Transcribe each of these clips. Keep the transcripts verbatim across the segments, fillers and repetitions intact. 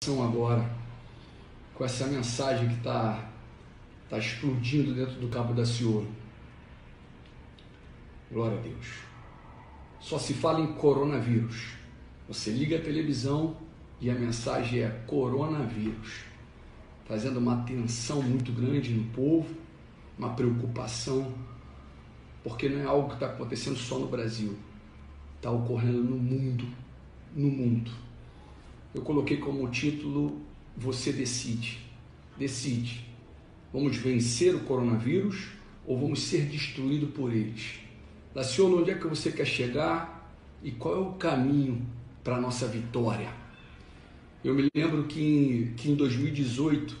Agora, com essa mensagem que está tá explodindo dentro do Cabo da Ciolo. Glória a Deus. Só se fala em coronavírus. Você liga a televisão e a mensagem é coronavírus, trazendo uma tensão muito grande no povo, uma preocupação, porque não é algo que está acontecendo só no Brasil, está ocorrendo no mundo, no mundo. Eu coloquei como título, você decide, decide, vamos vencer o coronavírus ou vamos ser destruídos por eles? Daciolo, onde é que você quer chegar e qual é o caminho para a nossa vitória? Eu me lembro que em, que em dois mil e dezoito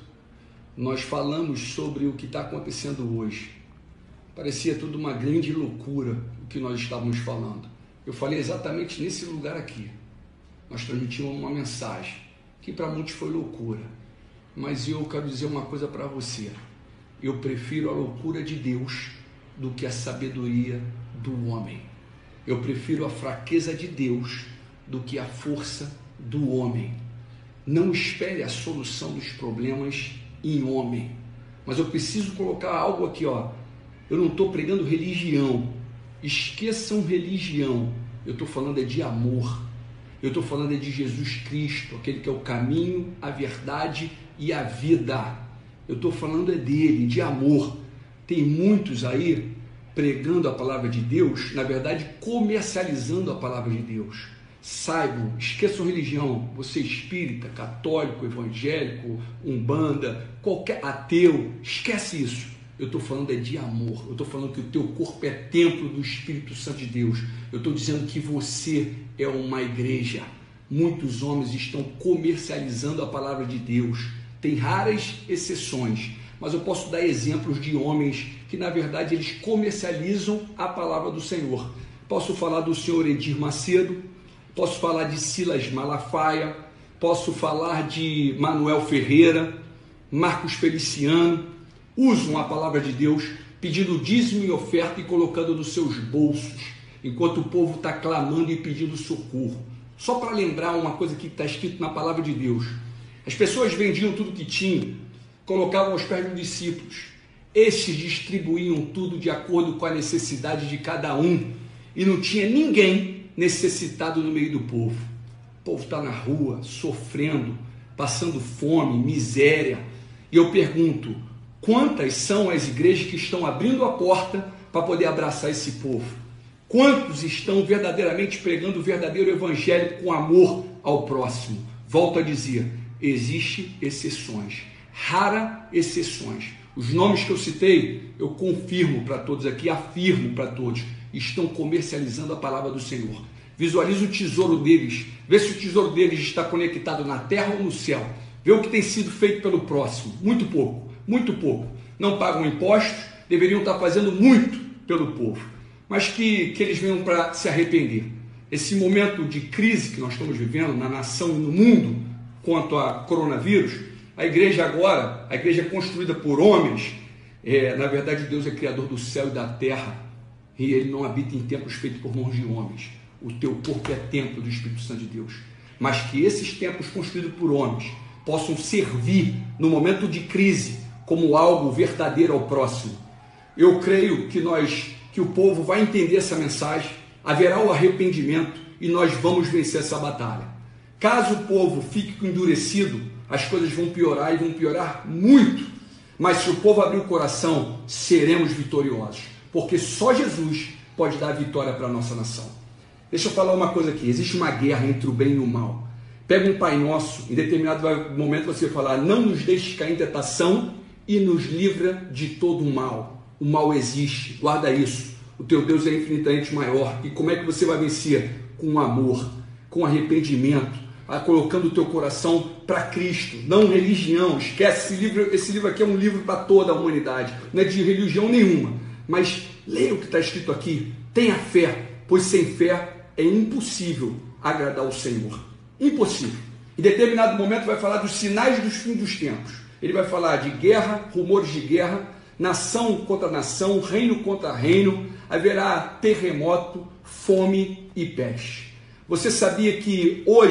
nós falamos sobre o que está acontecendo hoje. Parecia tudo uma grande loucura o que nós estávamos falando. Eu falei exatamente nesse lugar aqui. Nós transmitimos uma mensagem que para muitos foi loucura, mas eu quero dizer uma coisa para você: eu prefiro a loucura de Deus do que a sabedoria do homem. Eu prefiro a fraqueza de Deus do que a força do homem. Não espere a solução dos problemas em homem, mas eu preciso colocar algo aqui, ó. Eu não estou pregando religião, esqueçam religião, eu estou falando é de amor. Eu estou falando é de Jesus Cristo, aquele que é o caminho, a verdade e a vida. Eu estou falando é dele, de amor. Tem muitos aí pregando a palavra de Deus, na verdade comercializando a palavra de Deus. Saibam, esqueçam religião, você espírita, católico, evangélico, umbanda, qualquer ateu, esquece isso. Eu estou falando é de amor, eu estou falando que o teu corpo é templo do Espírito Santo de Deus. Eu estou dizendo que você é uma igreja. Muitos homens estão comercializando a palavra de Deus. Tem raras exceções, mas eu posso dar exemplos de homens que na verdade eles comercializam a palavra do Senhor. Posso falar do senhor Edir Macedo, posso falar de Silas Malafaia, posso falar de Manuel Ferreira, Marcos Feliciano. Usam a palavra de Deus, pedindo dízimo e oferta e colocando nos seus bolsos, enquanto o povo está clamando e pedindo socorro. Só para lembrar uma coisa que está escrito na palavra de Deus. As pessoas vendiam tudo que tinham, colocavam aos pés dos discípulos. Estes distribuíam tudo de acordo com a necessidade de cada um, e não tinha ninguém necessitado no meio do povo. O povo está na rua, sofrendo, passando fome, miséria. E eu pergunto, quantas são as igrejas que estão abrindo a porta para poder abraçar esse povo? Quantos estão verdadeiramente pregando o verdadeiro evangelho com amor ao próximo? Volto a dizer, existem exceções, raras exceções. Os nomes que eu citei, eu confirmo para todos aqui, afirmo para todos, estão comercializando a palavra do Senhor. Visualiza o tesouro deles, vê se o tesouro deles está conectado na terra ou no céu. Vê o que tem sido feito pelo próximo, muito pouco. Muito pouco, não pagam impostos, deveriam estar fazendo muito pelo povo, mas que, que eles venham para se arrepender. Esse momento de crise que nós estamos vivendo na nação e no mundo quanto a coronavírus, a igreja agora, a igreja construída por homens, é, na verdade Deus é criador do céu e da terra, e ele não habita em templos feitos por mãos de homens. O teu corpo é templo do Espírito Santo de Deus, mas que esses templos construídos por homens possam servir no momento de crise como algo verdadeiro ao próximo. Eu creio que nós, que o povo vai entender essa mensagem, haverá o arrependimento e nós vamos vencer essa batalha. Caso o povo fique endurecido, as coisas vão piorar e vão piorar muito. Mas se o povo abrir o coração, seremos vitoriosos, porque só Jesus pode dar a vitória para a nossa nação. Deixa eu falar uma coisa aqui, existe uma guerra entre o bem e o mal. Pega um Pai Nosso, em determinado momento você vai falar, não nos deixes cair em tentação, e nos livra de todo o mal. O mal existe, guarda isso. O teu Deus é infinitamente maior. E como é que você vai vencer? Com amor, com arrependimento, colocando o teu coração para Cristo, não religião. Esquece, esse livro, esse livro aqui é um livro para toda a humanidade, não é de religião nenhuma. Mas leia o que está escrito aqui, tenha fé, pois sem fé é impossível agradar o Senhor. Impossível. Em determinado momento vai falar dos sinais dos fins dos tempos. Ele vai falar de guerra, rumores de guerra, nação contra nação, reino contra reino, haverá terremoto, fome e peste. Você sabia que hoje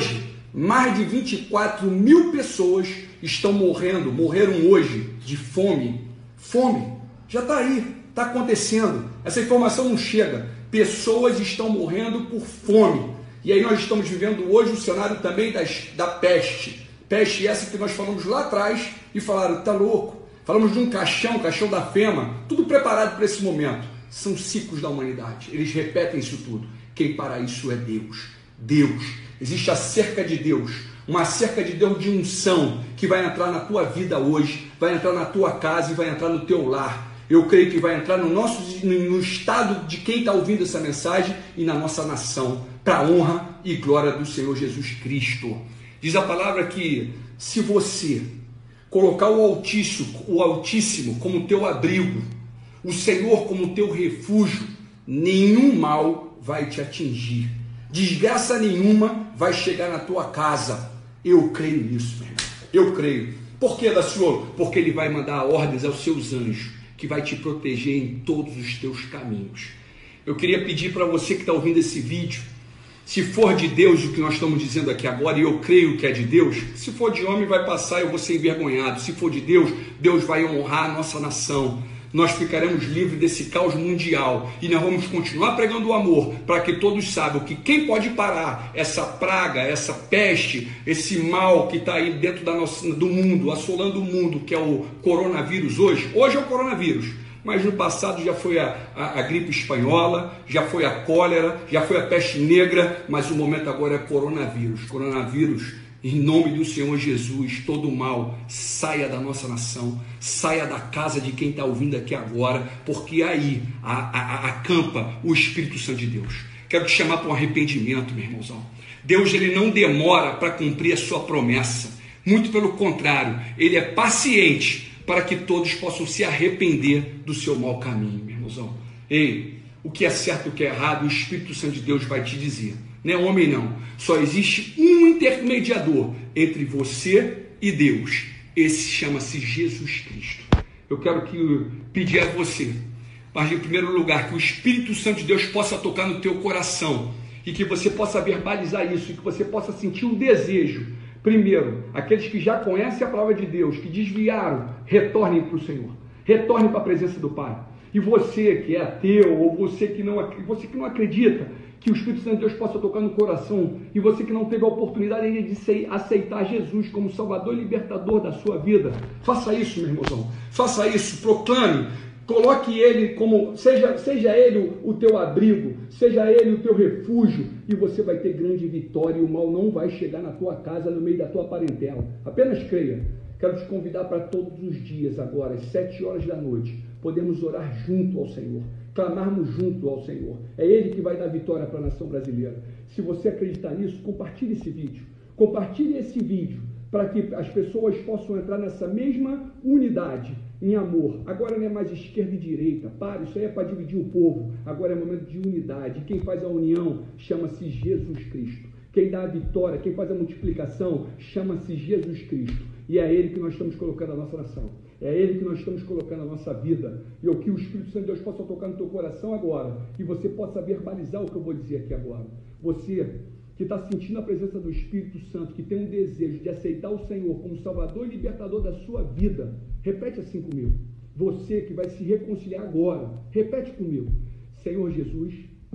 mais de vinte e quatro mil pessoas estão morrendo, morreram hoje de fome. Fome, já está aí, está acontecendo. Essa informação não chega. Pessoas estão morrendo por fome. E aí nós estamos vivendo hoje o cenário também das, da peste. Peste essa que nós falamos lá atrás e falaram, tá louco. Falamos de um caixão, caixão da Fema, tudo preparado para esse momento. São ciclos da humanidade, eles repetem isso tudo. Quem para isso é Deus. Deus. Existe a cerca de Deus, uma cerca de Deus de unção que vai entrar na tua vida hoje, vai entrar na tua casa e vai entrar no teu lar. Eu creio que vai entrar no nosso no estado de quem está ouvindo essa mensagem e na nossa nação, para a honra e glória do Senhor Jesus Cristo. Diz a palavra que se você colocar o Altíssimo, o Altíssimo como teu abrigo, o Senhor como teu refúgio, nenhum mal vai te atingir. Desgraça nenhuma vai chegar na tua casa. Eu creio nisso, meu irmão. Eu creio. Por que, da Senhor? Porque Ele vai mandar ordens aos seus anjos, que vai te proteger em todos os teus caminhos. Eu queria pedir para você que está ouvindo esse vídeo, se for de Deus o que nós estamos dizendo aqui agora, e eu creio que é de Deus, se for de homem vai passar, eu vou ser envergonhado. Se for de Deus, Deus vai honrar a nossa nação. Nós ficaremos livres desse caos mundial e nós vamos continuar pregando o amor para que todos saibam que quem pode parar essa praga, essa peste, esse mal que está aí dentro da nossa, do mundo, assolando o mundo, que é o coronavírus hoje. Hoje é o coronavírus, mas no passado já foi a, a, a gripe espanhola, já foi a cólera, já foi a peste negra, mas o momento agora é coronavírus. Coronavírus, em nome do Senhor Jesus, todo o mal saia da nossa nação, saia da casa de quem está ouvindo aqui agora, porque aí a, a, acampa o Espírito Santo de Deus. Quero te chamar para um arrependimento, meu irmãozão. Deus, ele não demora para cumprir a sua promessa, muito pelo contrário, ele é paciente para que todos possam se arrepender do seu mau caminho, meu irmãozão. Ei, o que é certo e o que é errado, o Espírito Santo de Deus vai te dizer. Não é homem não, só existe um intermediador entre você e Deus, esse chama-se Jesus Cristo. Eu quero que, pedir a você, mas em primeiro lugar, que o Espírito Santo de Deus possa tocar no teu coração, e que você possa verbalizar isso, e que você possa sentir um desejo. Primeiro, aqueles que já conhecem a palavra de Deus, que desviaram, retornem para o Senhor, retornem para a presença do Pai. E você que é ateu, ou você que não, você que não acredita, que o Espírito Santo de Deus possa tocar no coração, e você que não teve a oportunidade ainda de aceitar Jesus como Salvador e Libertador da sua vida, faça isso, meu irmãozão, faça isso, proclame, coloque Ele como, seja, seja Ele o, o teu abrigo, seja Ele o teu refúgio, e você vai ter grande vitória, e o mal não vai chegar na tua casa, no meio da tua parentela. Apenas creia. Quero te convidar para todos os dias agora, às sete horas da noite, podermos orar junto ao Senhor, clamarmos junto ao Senhor. É Ele que vai dar vitória para a nação brasileira. Se você acreditar nisso, compartilhe esse vídeo. Compartilhe esse vídeo para que as pessoas possam entrar nessa mesma unidade, em amor. Agora não é mais esquerda e direita. Para, isso aí é para dividir o povo. Agora é momento de unidade. Quem faz a união chama-se Jesus Cristo. Quem dá a vitória, quem faz a multiplicação, chama-se Jesus Cristo. E é Ele que nós estamos colocando a nossa nação. É Ele que nós estamos colocando a nossa vida. E o que o Espírito Santo de Deus possa tocar no teu coração agora. E você possa verbalizar o que eu vou dizer aqui agora. Você que está sentindo a presença do Espírito Santo, que tem um desejo de aceitar o Senhor como Salvador e Libertador da sua vida. Repete assim comigo. Você que vai se reconciliar agora. Repete comigo. Senhor Jesus,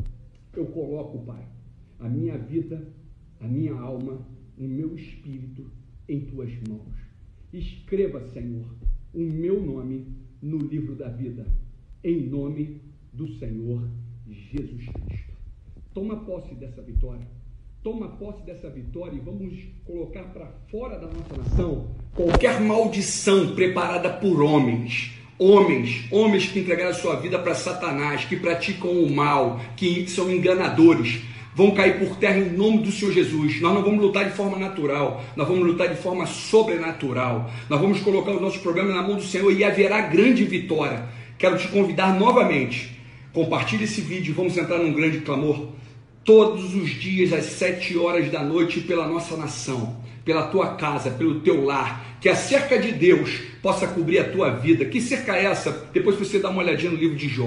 eu coloco, Pai, a minha vida, a minha alma, o meu espírito em tuas mãos. Escreva, Senhor, o meu nome no livro da vida, em nome do Senhor Jesus Cristo. Toma posse dessa vitória. Toma posse dessa vitória e vamos colocar para fora da nossa nação qualquer maldição preparada por homens. Homens, homens que entregaram a sua vida para Satanás, que praticam o mal, que são enganadores, vão cair por terra em nome do Senhor Jesus. Nós não vamos lutar de forma natural, nós vamos lutar de forma sobrenatural. Nós vamos colocar os nossos problemas na mão do Senhor e haverá grande vitória. Quero te convidar novamente, compartilhe esse vídeo, vamos entrar num grande clamor todos os dias às sete horas da noite pela nossa nação, pela tua casa, pelo teu lar, que a cerca de Deus possa cobrir a tua vida. Que cerca é essa? Depois você dá uma olhadinha no livro de Jó.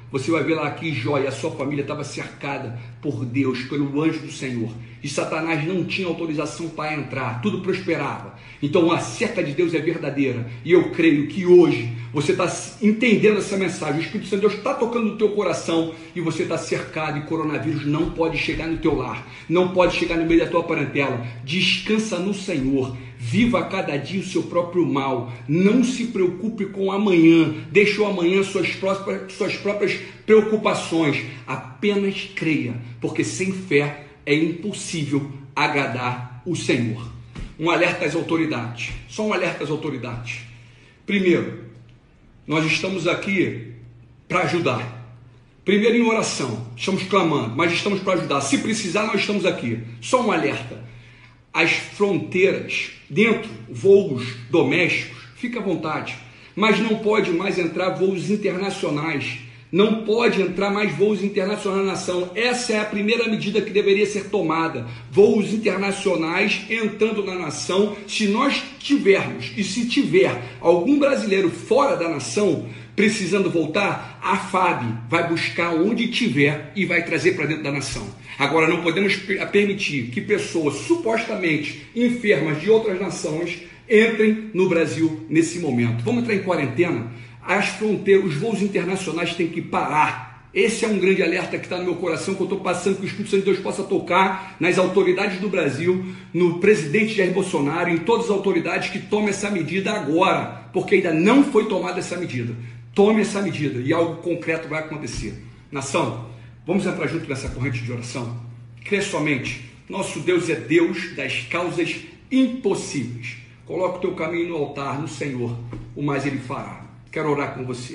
você vai ver lá que Jó e a sua família estava cercada por Deus, pelo anjo do Senhor. E Satanás não tinha autorização para entrar, tudo prosperava. Então a cerca de Deus é verdadeira. E eu creio que hoje você está entendendo essa mensagem. O Espírito Santo de Deus está tocando no teu coração e você está cercado e coronavírus não pode chegar no teu lar, não pode chegar no meio da tua parentela. Descansa no Senhor. Viva a cada dia o seu próprio mal. Não se preocupe com amanhã. Deixe o amanhã suas próprias, suas próprias preocupações. Apenas creia, porque sem fé é impossível agradar o Senhor. Um alerta às autoridades. Só um alerta às autoridades. Primeiro, nós estamos aqui para ajudar. Primeiro em oração. Estamos clamando, mas estamos para ajudar. Se precisar, nós estamos aqui. Só um alerta. As fronteiras, dentro, voos domésticos, fica à vontade. Mas não pode mais entrar voos internacionais. Não pode entrar mais voos internacionais na nação. Essa é a primeira medida que deveria ser tomada. Voos internacionais entrando na nação. Se nós tivermos, e se tiver algum brasileiro fora da nação precisando voltar, a F A B vai buscar onde tiver e vai trazer para dentro da nação. Agora, não podemos permitir que pessoas supostamente enfermas de outras nações entrem no Brasil nesse momento. Vamos entrar em quarentena? As fronteiras, os voos internacionais têm que parar. Esse é um grande alerta que está no meu coração, que eu estou passando, que o Espírito Santo de Deus possa tocar nas autoridades do Brasil, no presidente Jair Bolsonaro, em todas as autoridades que tomem essa medida agora, porque ainda não foi tomada essa medida. Tome essa medida e algo concreto vai acontecer. Nação, vamos entrar junto nessa corrente de oração? Crê somente, nosso Deus é Deus das causas impossíveis. Coloca o teu caminho no altar, no Senhor, o mais Ele fará. Quero orar com você.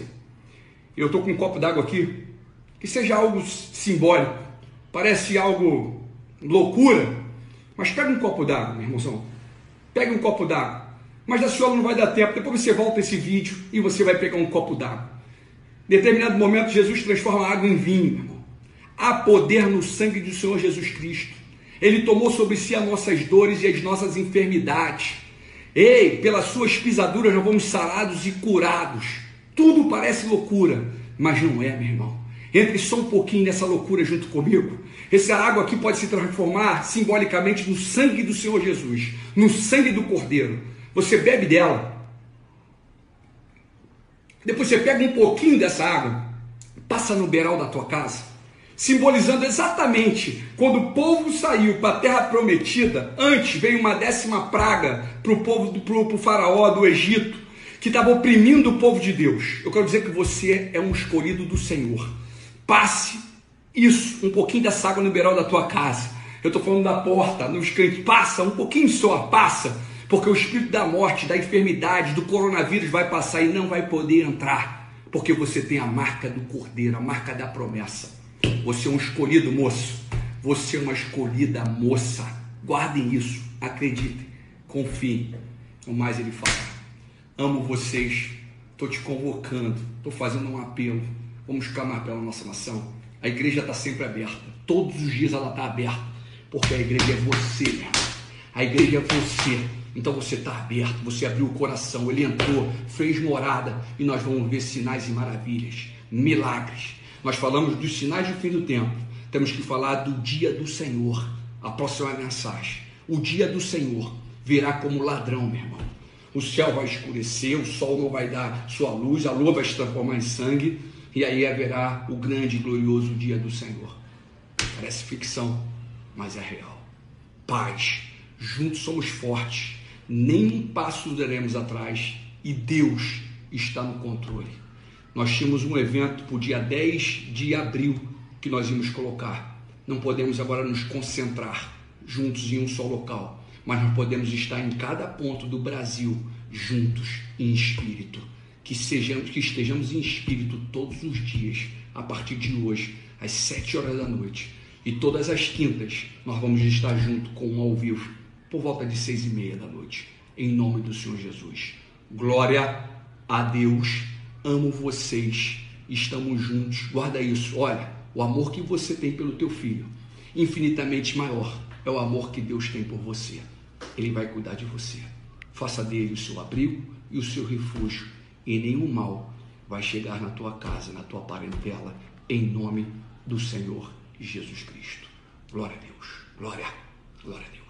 Eu estou com um copo d'água aqui, que seja algo simbólico, parece algo loucura, mas pega um copo d'água, meu irmãozão. Pega um copo d'água. Mas da senhora não vai dar tempo, depois você volta esse vídeo e você vai pegar um copo d'água. Em determinado momento, Jesus transforma a água em vinho, meu irmão. Há poder no sangue do Senhor Jesus Cristo. Ele tomou sobre si as nossas dores e as nossas enfermidades. Ei, pelas suas pisaduras nós vamos sarados e curados. Tudo parece loucura, mas não é, meu irmão. Entre só um pouquinho nessa loucura junto comigo. Essa água aqui pode se transformar simbolicamente no sangue do Senhor Jesus, no sangue do Cordeiro. Você bebe dela. Depois você pega um pouquinho dessa água, passa no beiral da tua casa, simbolizando exatamente quando o povo saiu para a terra prometida. Antes veio uma décima praga para o povo, para o faraó do Egito, que estava oprimindo o povo de Deus. Eu quero dizer que você é um escolhido do Senhor. Passe isso, um pouquinho dessa água no beiral da tua casa. Eu estou falando da porta, nos cantos. Passa um pouquinho só, passa, porque o espírito da morte, da enfermidade, do coronavírus vai passar e não vai poder entrar, porque você tem a marca do Cordeiro, a marca da promessa. Você é um escolhido, moço. Você é uma escolhida, moça. Guardem isso, acreditem, confiem. O mais Ele fala. Amo vocês, estou te convocando, estou fazendo um apelo. Vamos clamar pela nossa nação. A igreja está sempre aberta. Todos os dias ela está aberta, porque a igreja é você, meu irmão. A igreja é você. Então você está aberto, você abriu o coração, Ele entrou, fez morada, e nós vamos ver sinais e maravilhas, milagres. Nós falamos dos sinais do fim do tempo, temos que falar do dia do Senhor. A próxima mensagem: o dia do Senhor virá como ladrão, meu irmão. O céu vai escurecer, o sol não vai dar sua luz, a lua vai se transformar em sangue, e aí haverá o grande e glorioso dia do Senhor. Parece ficção, mas é real. Paz, juntos somos fortes, nem um passo daremos atrás, e Deus está no controle. Nós tínhamos um evento para o dia dez de abril que nós íamos colocar. Não podemos agora nos concentrar juntos em um só local, mas nós podemos estar em cada ponto do Brasil juntos em espírito. Que, sejamos, que estejamos em espírito todos os dias, a partir de hoje, às sete horas da noite. E todas as quintas nós vamos estar junto com um ao vivo, por volta de seis e meia da noite, em nome do Senhor Jesus. Glória a Deus, amo vocês, estamos juntos. Guarda isso, olha, o amor que você tem pelo teu filho, infinitamente maior, é o amor que Deus tem por você. Ele vai cuidar de você. Faça dele o seu abrigo e o seu refúgio, e nenhum mal vai chegar na tua casa, na tua parentela, em nome do Senhor Jesus Cristo. Glória a Deus. Glória. Glória a Deus.